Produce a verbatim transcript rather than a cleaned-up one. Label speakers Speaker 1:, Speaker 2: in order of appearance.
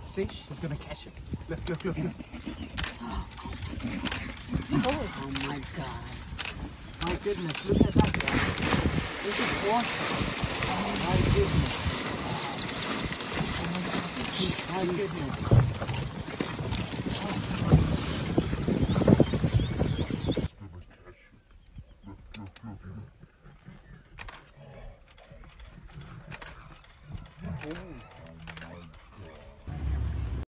Speaker 1: See, she's gonna catch it. Look, look, look, look.
Speaker 2: Oh my God. My goodness, look at that guy. This is awesome. Oh my goodness. My goodness. Oh.